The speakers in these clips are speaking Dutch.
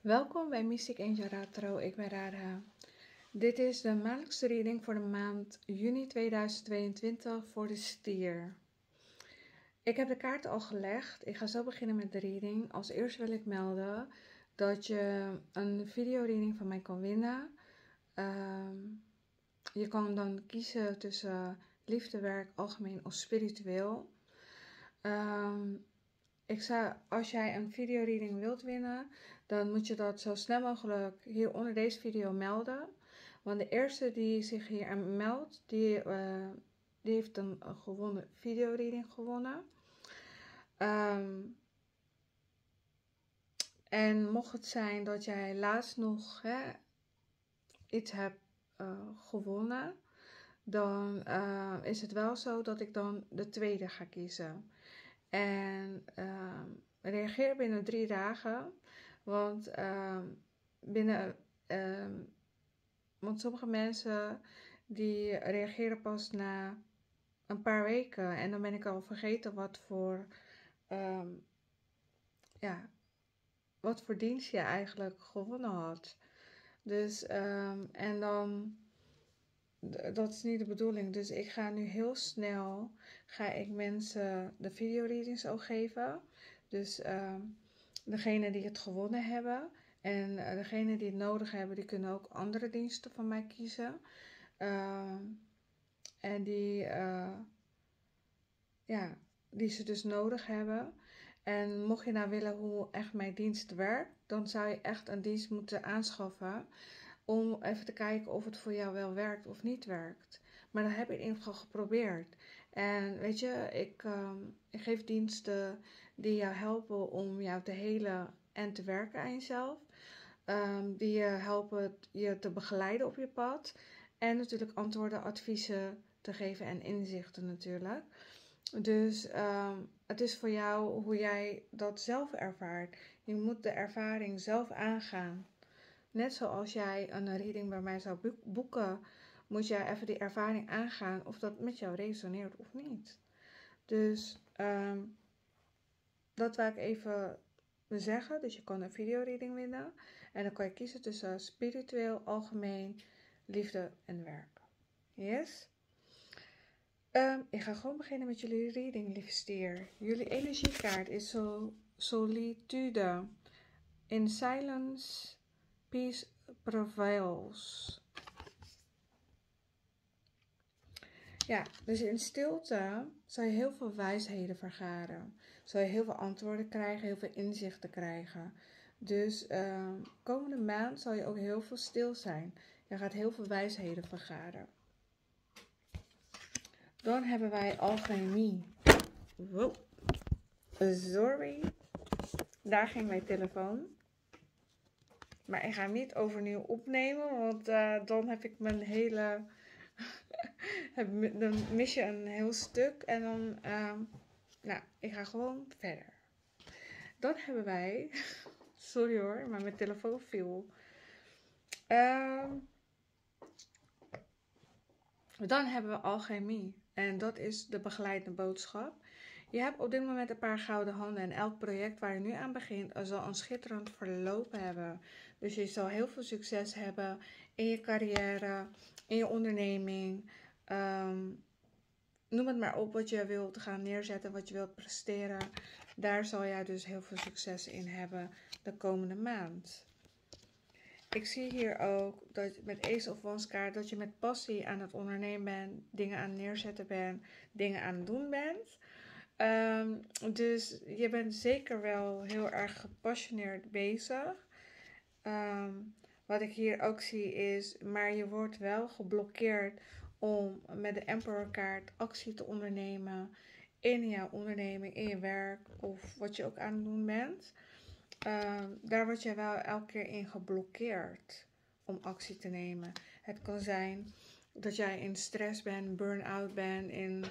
Welkom bij Mystic Angel Tarot, ik ben Radha. Dit is de maandelijkse reading voor de maand juni 2022 voor de stier. Ik heb de kaart al gelegd, ik ga zo beginnen met de reading. Als eerst wil ik melden dat je een videoreading van mij kan winnen. Je kan dan kiezen tussen liefde, werk, algemeen of spiritueel. Als jij een videoreading wilt winnen, dan moet je dat zo snel mogelijk hier onder deze video melden. Want de eerste die zich hier meldt, die heeft een gewonnen videoreading gewonnen. En mocht het zijn dat jij laatst nog iets hebt gewonnen, dan is het wel zo dat ik dan de tweede ga kiezen. En reageer binnen 3 dagen. Want want sommige mensen die reageren pas na een paar weken. En dan ben ik al vergeten wat voor dienst je eigenlijk gewonnen had. Dus en dan dat is niet de bedoeling. Dus ik ga nu heel snel mensen de videoreadings ook geven. Dus degene die het gewonnen hebben en degene die het nodig hebben, die kunnen ook andere diensten van mij kiezen. En die ze dus nodig hebben. En mocht je nou willen hoe echt mijn dienst werkt, dan zou je echt een dienst moeten aanschaffen om even te kijken of het voor jou wel werkt of niet werkt. Maar dat heb ik in ieder geval geprobeerd. En weet je, ik geef diensten die jou helpen om jou te helen en te werken aan jezelf. Die je helpen je te begeleiden op je pad. En natuurlijk antwoorden, adviezen te geven en inzichten natuurlijk. Dus het is voor jou hoe jij dat zelf ervaart. Je moet de ervaring zelf aangaan. Net zoals jij een reading bij mij zou boeken, moet jij even die ervaring aangaan of dat met jou resoneert of niet. Dus dat wil ik even zeggen. Dus je kan een videoreading winnen. En dan kan je kiezen tussen spiritueel, algemeen, liefde en werk. Yes? Ik ga gewoon beginnen met jullie reading, lieve stier. Jullie energiekaart is solitude. In silence, peace prevails. Ja, dus in stilte zal je heel veel wijsheden vergaren. Zal je heel veel antwoorden krijgen, heel veel inzichten krijgen. Dus komende maand zal je ook heel veel stil zijn. Je gaat heel veel wijsheden vergaren. Dan hebben wij alchemie. Wow. Sorry. Daar ging mijn telefoon. Maar ik ga hem niet overnieuw opnemen, want dan heb ik mijn hele... dan mis je een heel stuk en dan... ik ga gewoon verder. Dan hebben wij... Sorry hoor, maar mijn telefoon viel. Dan hebben we alchemie. En dat is de begeleidende boodschap. Je hebt op dit moment een paar gouden handen. En elk project waar je nu aan begint zal een schitterend verloop hebben. Dus je zal heel veel succes hebben in je carrière, in je onderneming. Noem het maar op wat je wilt gaan neerzetten, wat je wilt presteren. Daar zal jij dus heel veel succes in hebben de komende maand. Ik zie hier ook dat met Ace of Wands kaart dat je met passie aan het ondernemen bent, dingen aan het neerzetten bent, dingen aan het doen bent. Dus je bent zeker wel heel erg gepassioneerd bezig. Wat ik hier ook zie is, maar je wordt wel geblokkeerd om met de Emperor kaart actie te ondernemen in jouw onderneming, in je werk of wat je ook aan het doen bent. Daar word je wel elke keer in geblokkeerd om actie te nemen. Het kan zijn dat jij in stress bent, burn-out bent,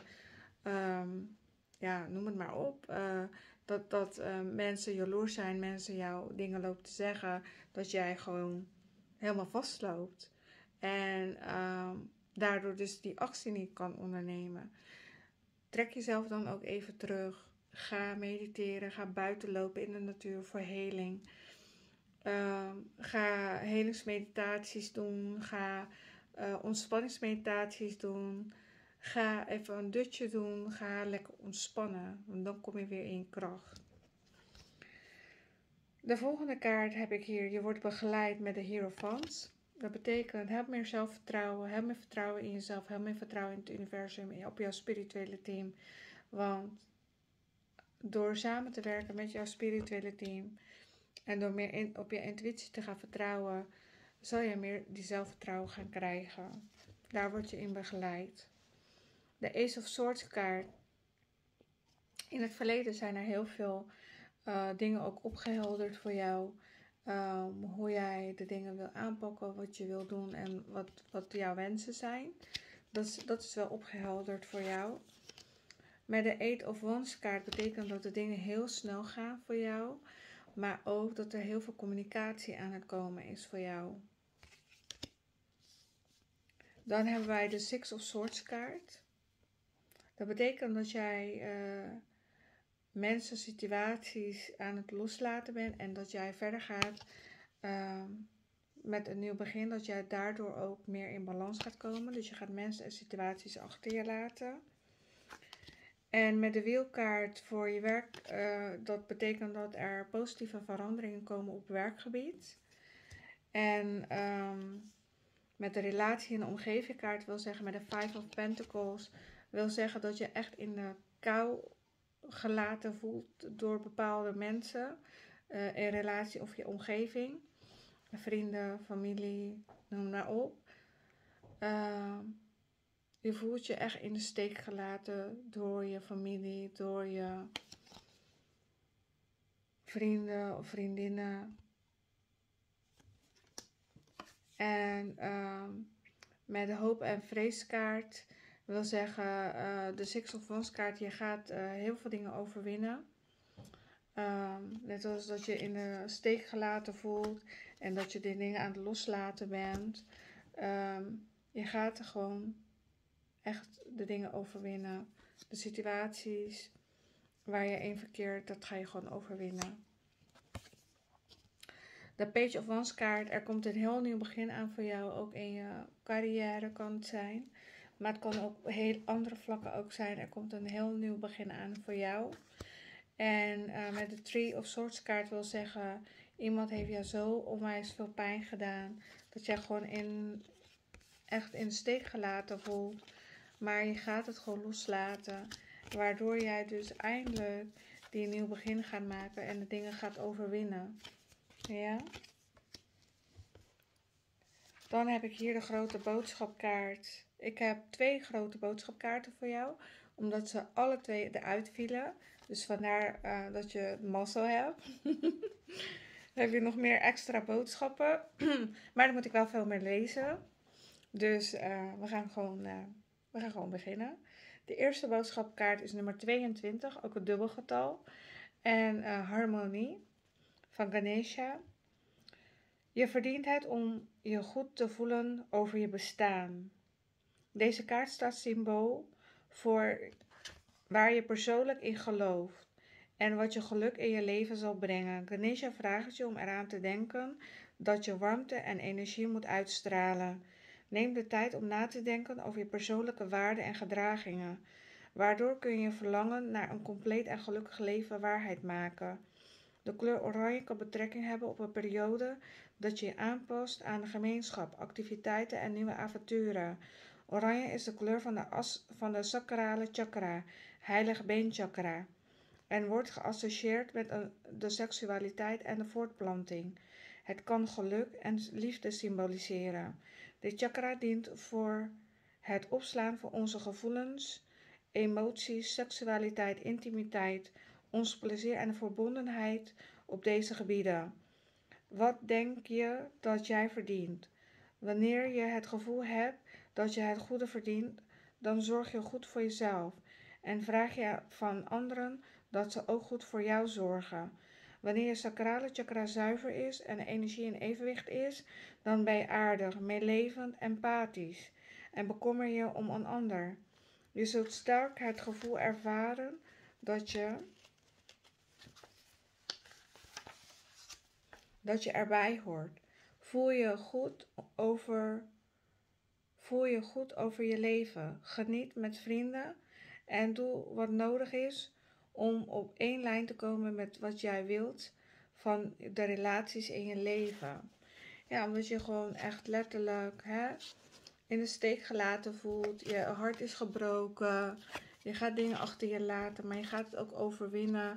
noem het maar op. Dat mensen jaloers zijn, mensen jou dingen lopen te zeggen, dat jij gewoon helemaal vastloopt. En daardoor dus die actie niet kan ondernemen. Trek jezelf dan ook even terug. Ga mediteren, ga buiten lopen in de natuur voor heling. Ga helingsmeditaties doen. Ga ontspanningsmeditaties doen. Ga even een dutje doen. Ga lekker ontspannen. Want dan kom je weer in je kracht. De volgende kaart heb ik hier. Je wordt begeleid met de Hierophant. Dat betekent, heb meer zelfvertrouwen. Heb meer vertrouwen in jezelf. Heb meer vertrouwen in het universum. Op jouw spirituele team. Want door samen te werken met jouw spirituele team. En door meer op je intuïtie te gaan vertrouwen. Zal je meer die zelfvertrouwen gaan krijgen. Daar word je in begeleid. De Ace of Swords kaart. In het verleden zijn er heel veel dingen ook opgehelderd voor jou. Hoe jij de dingen wil aanpakken, wat je wil doen en wat jouw wensen zijn. Dat is wel opgehelderd voor jou. Met de Eight of Wands kaart betekent dat de dingen heel snel gaan voor jou. Maar ook dat er heel veel communicatie aan het komen is voor jou. Dan hebben wij de Six of Swords kaart. Dat betekent dat jij mensen, situaties aan het loslaten bent. En dat jij verder gaat met een nieuw begin. Dat jij daardoor ook meer in balans gaat komen. Dus je gaat mensen en situaties achter je laten. En met de wielkaart voor je werk, dat betekent dat er positieve veranderingen komen op werkgebied. En met de relatie in de omgevingkaart wil zeggen, met de Five of Pentacles, wil zeggen dat je echt in de kou gelaten voelt door bepaalde mensen in relatie of je omgeving. Vrienden, familie, noem maar op. Je voelt je echt in de steek gelaten door je familie, door je vrienden of vriendinnen. En met de hoop- en vreeskaart wil zeggen, de Six of Wands kaart, je gaat heel veel dingen overwinnen. Net als dat je in de steek gelaten voelt en dat je die dingen aan het loslaten bent. Je gaat er gewoon echt de dingen overwinnen. De situaties waar je in verkeert, dat ga je gewoon overwinnen. De Page of Wands kaart, er komt een heel nieuw begin aan voor jou. Ook in je carrière kan het zijn. Maar het kan ook op heel andere vlakken ook zijn. Er komt een heel nieuw begin aan voor jou. En met de Three of Swords kaart wil zeggen, iemand heeft jou zo onwijs veel pijn gedaan. Dat jij gewoon echt in de steek gelaten voelt. Maar je gaat het gewoon loslaten. Waardoor jij dus eindelijk die nieuw begin gaat maken en de dingen gaat overwinnen. Ja. Dan heb ik hier de grote boodschapkaart. Ik heb 2 grote boodschapkaarten voor jou. Omdat ze alle 2 eruit vielen. Dus vandaar dat je mazzel hebt. Dan heb je nog meer extra boodschappen. Maar dan moet ik wel veel meer lezen. Dus we gaan gewoon beginnen. De eerste boodschapkaart is nummer 22. Ook een dubbelgetal. En harmonie van Ganesha. Je verdient het om je goed te voelen over je bestaan. Deze kaart staat symbool voor waar je persoonlijk in gelooft en wat je geluk in je leven zal brengen. Ganesha vraagt je om eraan te denken dat je warmte en energie moet uitstralen. Neem de tijd om na te denken over je persoonlijke waarden en gedragingen. Waardoor kun je verlangen naar een compleet en gelukkig leven waarheid maken. De kleur oranje kan betrekking hebben op een periode dat je je aanpast aan de gemeenschap, activiteiten en nieuwe avonturen. Oranje is de kleur van de as van de sakrale chakra, heilig beenchakra, en wordt geassocieerd met de seksualiteit en de voortplanting. Het kan geluk en liefde symboliseren. Dit chakra dient voor het opslaan van onze gevoelens, emoties, seksualiteit, intimiteit, ons plezier en de verbondenheid op deze gebieden. Wat denk je dat jij verdient? Wanneer je het gevoel hebt dat je het goede verdient, dan zorg je goed voor jezelf en vraag je van anderen dat ze ook goed voor jou zorgen. Wanneer je sakrale chakra zuiver is en de energie in evenwicht is, dan ben je aardig, meelevend, empathisch en bekommer je om een ander. Je zult sterk het gevoel ervaren dat je Dat je erbij hoort. Voel je goed over je leven. Geniet met vrienden en doe wat nodig is om op één lijn te komen met wat jij wilt van de relaties in je leven. Ja, omdat je gewoon echt letterlijk in de steek gelaten voelt. Je hart is gebroken. Je gaat dingen achter je laten, maar je gaat het ook overwinnen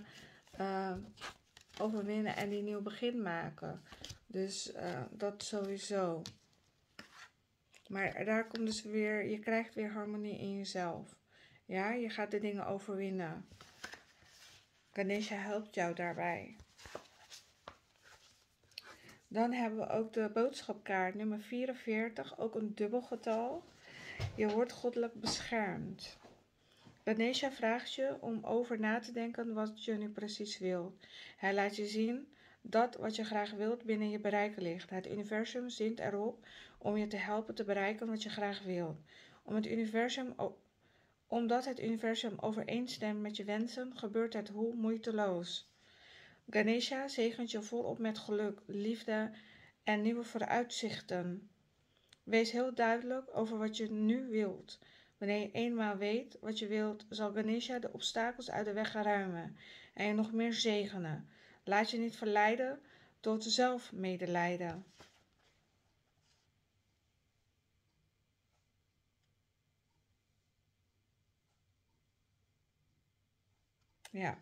en die nieuw begin maken. Dus dat sowieso. Maar daar komt dus weer, je krijgt weer harmonie in jezelf. Ja, je gaat de dingen overwinnen. Ganesha helpt jou daarbij. Dan hebben we ook de boodschapkaart nummer 44, ook een dubbelgetal. Je wordt goddelijk beschermd. Ganesha vraagt je om over na te denken wat je nu precies wilt. Hij laat je zien dat wat je graag wilt binnen je bereik ligt. Het universum zint erop om je te helpen te bereiken wat je graag wilt. Omdat het universum overeenstemt met je wensen, gebeurt het hoe moeiteloos. Ganesha zegent je volop met geluk, liefde en nieuwe vooruitzichten. Wees heel duidelijk over wat je nu wilt. Wanneer je eenmaal weet wat je wilt, zal Ganesha de obstakels uit de weg gaan ruimen en je nog meer zegenen. Laat je niet verleiden tot zelfmedelijden. Ja.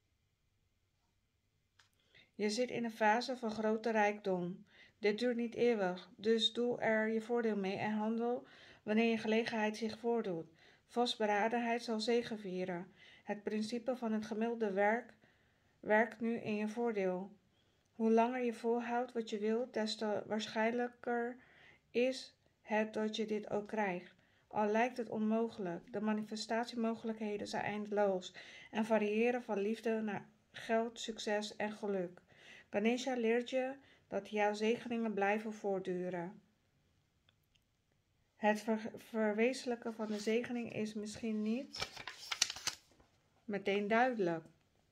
Je zit in een fase van grote rijkdom. Dit duurt niet eeuwig, dus doe er je voordeel mee en handel wanneer je gelegenheid zich voordoet. Vastberadenheid zal zegevieren. Het principe van het gemiddelde werkt nu in je voordeel. Hoe langer je volhoudt wat je wilt, des te waarschijnlijker is het dat je dit ook krijgt. Al lijkt het onmogelijk, de manifestatiemogelijkheden zijn eindeloos en variëren van liefde naar geld, succes en geluk. Ganesha leert je dat jouw zegeningen blijven voortduren. Het verwezenlijken van de zegening is misschien niet meteen duidelijk.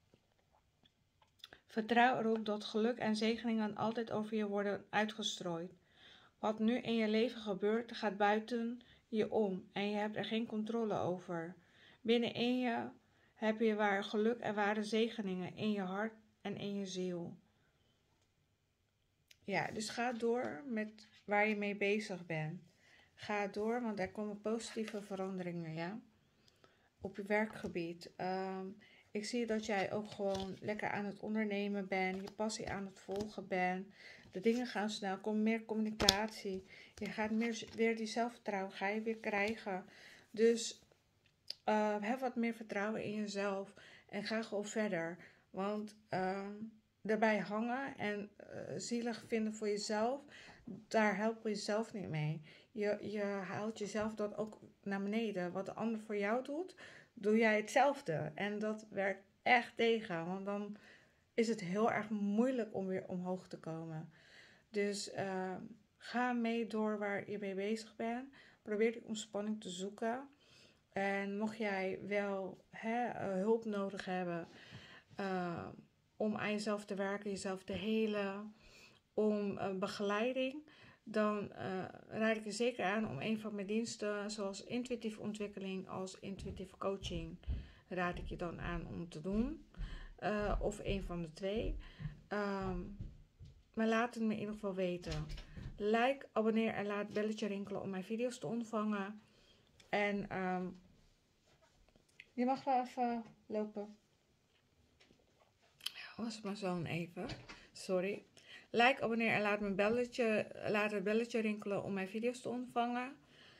Vertrouw erop dat geluk en zegeningen altijd over je worden uitgestrooid. Wat nu in je leven gebeurt, gaat buiten je om en je hebt er geen controle over. Binnenin je heb je ware geluk en ware zegeningen in je hart en in je ziel. Ja, dus ga door met waar je mee bezig bent. Ga door, want er komen positieve veranderingen, ja. Op je werkgebied. Ik zie dat jij ook gewoon lekker aan het ondernemen bent, je passie aan het volgen bent. De dingen gaan snel, er komt meer communicatie. Je gaat weer die zelfvertrouwen ga je weer krijgen. Dus heb wat meer vertrouwen in jezelf en ga gewoon verder. Want daarbij hangen en zielig vinden voor jezelf, daar help je jezelf niet mee. Je haalt jezelf dat ook naar beneden. Wat de ander voor jou doet, doe jij hetzelfde. En dat werkt echt tegen, want dan is het heel erg moeilijk om weer omhoog te komen. Dus ga mee door waar je mee bezig bent. Probeer die ontspanning te zoeken. En mocht jij wel hulp nodig hebben om aan jezelf te werken, jezelf te helen, om begeleiding, dan raad ik je zeker aan om een van mijn diensten, zoals intuïtieve ontwikkeling als intuïtieve coaching, raad ik je dan aan om te doen. Of een van de twee. Maar laat het me in ieder geval weten. Like, abonneer en laat het belletje rinkelen om mijn video's te ontvangen. En je mag wel even lopen. Was mijn zoon even. Sorry. Like, abonneer en laat het belletje rinkelen om mijn video's te ontvangen.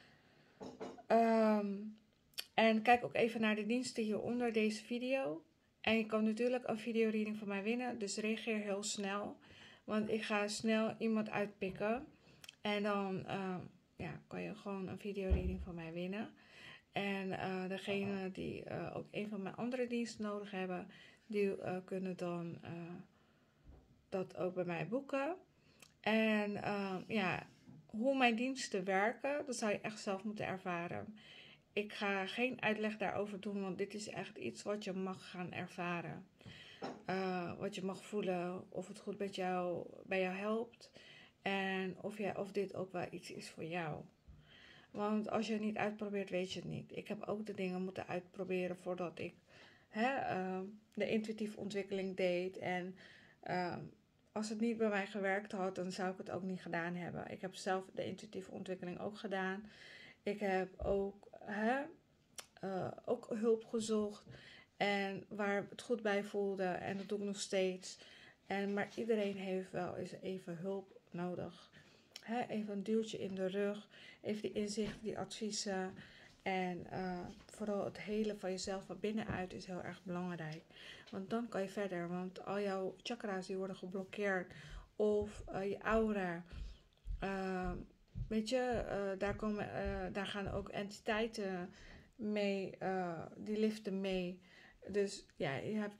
En kijk ook even naar de diensten hieronder deze video. En je kan natuurlijk een videoreading van mij winnen. Dus reageer heel snel. Want ik ga snel iemand uitpikken. En dan kan je gewoon een videoreading van mij winnen. En degene die ook een van mijn andere diensten nodig hebben, die kunnen dan dat ook bij mij boeken. En hoe mijn diensten werken, dat zou je echt zelf moeten ervaren. Ik ga geen uitleg daarover doen, want dit is echt iets wat je mag gaan ervaren. wat je mag voelen, of het goed bij jou helpt. En of dit ook wel iets is voor jou. Want als je het niet uitprobeert, weet je het niet. Ik heb ook de dingen moeten uitproberen voordat ik de intuïtieve ontwikkeling deed. En als het niet bij mij gewerkt had, dan zou ik het ook niet gedaan hebben. Ik heb zelf de intuïtieve ontwikkeling ook gedaan. Ik heb ook hulp gezocht. En waar het goed bij voelde. En dat doe ik nog steeds. Maar iedereen heeft wel eens even hulp nodig. Even een duwtje in de rug. Even die inzichten, die adviezen. En vooral het helen van jezelf van binnenuit is heel erg belangrijk. Want dan kan je verder. Want al jouw chakra's die worden geblokkeerd. Of je aura. Weet je, daar gaan ook entiteiten mee. Die liften mee. Dus ja,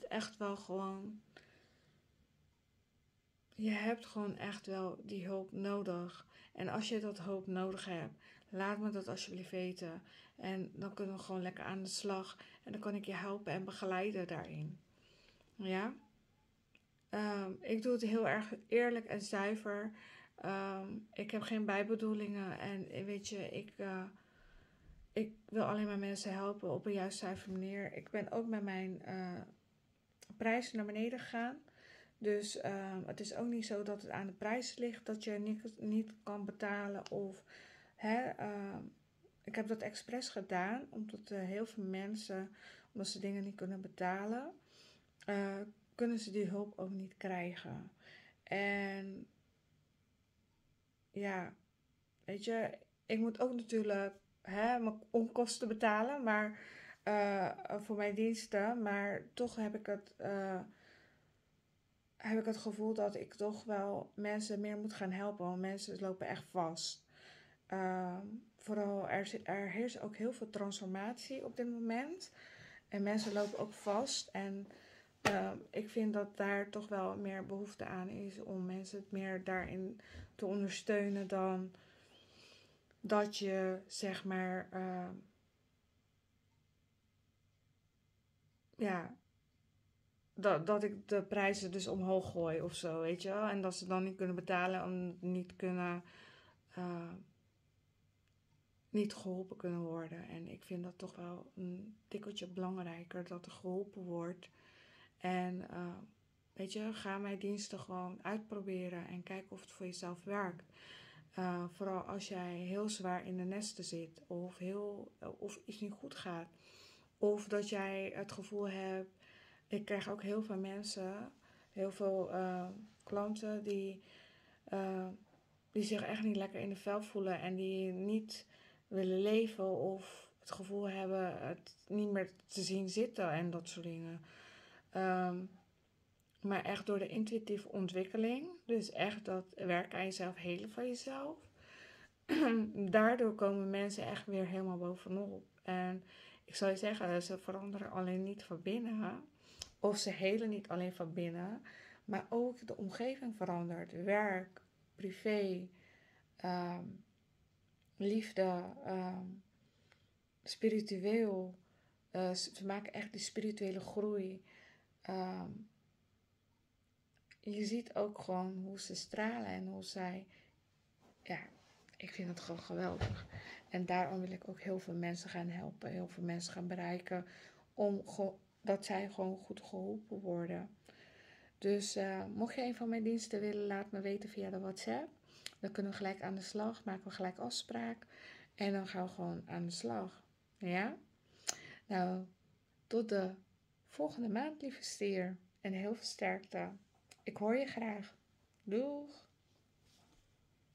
je hebt gewoon echt wel die hulp nodig. En als je dat hulp nodig hebt, laat me dat alsjeblieft weten. En dan kunnen we gewoon lekker aan de slag. En dan kan ik je helpen en begeleiden daarin. Ja? Ik doe het heel erg eerlijk en zuiver. Ik heb geen bijbedoelingen. En weet je, ik wil alleen maar mensen helpen op een juist zuivere manier. Ik ben ook met mijn prijzen naar beneden gegaan. Dus het is ook niet zo dat het aan de prijs ligt dat je niet kan betalen. Of, ik heb dat expres gedaan, omdat heel veel mensen, omdat ze dingen niet kunnen betalen, kunnen ze die hulp ook niet krijgen. En ja, weet je, ik moet ook natuurlijk mijn onkosten betalen, maar voor mijn diensten. Maar toch heb ik het gevoel dat ik toch wel mensen meer moet gaan helpen. Want mensen lopen echt vast. Vooral er heerst ook heel veel transformatie op dit moment. En mensen lopen ook vast. En ik vind dat daar toch wel meer behoefte aan is om mensen het meer daarin te ondersteunen dan dat je zeg maar dat ik de prijzen dus omhoog gooi of zo, weet je wel. En dat ze dan niet kunnen betalen en niet geholpen kunnen worden. En ik vind dat toch wel een tikkeltje belangrijker dat er geholpen wordt. En weet je, ga mijn diensten gewoon uitproberen en kijk of het voor jezelf werkt. Vooral als jij heel zwaar in de nesten zit of iets niet goed gaat. Of dat jij het gevoel hebt. Ik krijg ook heel veel mensen, heel veel klanten die zich echt niet lekker in de vel voelen en die niet willen leven of het gevoel hebben het niet meer te zien zitten en dat soort dingen. Maar echt door de intuïtieve ontwikkeling, dus echt dat werken aan jezelf, helen van jezelf. Daardoor komen mensen echt weer helemaal bovenop. En ik zou je zeggen, ze veranderen alleen niet van binnen. Of ze helen niet alleen van binnen. Maar ook de omgeving verandert. Werk, privé, liefde, spiritueel. Ze maken echt die spirituele groei. Je ziet ook gewoon hoe ze stralen en hoe zij... Ja, ik vind het gewoon geweldig. En daarom wil ik ook heel veel mensen gaan helpen. Heel veel mensen gaan bereiken. Dat zij gewoon goed geholpen worden. Dus mocht je een van mijn diensten willen, laat me weten via de WhatsApp. Dan kunnen we gelijk aan de slag. Maken we gelijk afspraak. En dan gaan we gewoon aan de slag. Ja? Nou, tot de volgende maand, lieve stier. En heel veel sterkte. Ik hoor je graag. Doeg!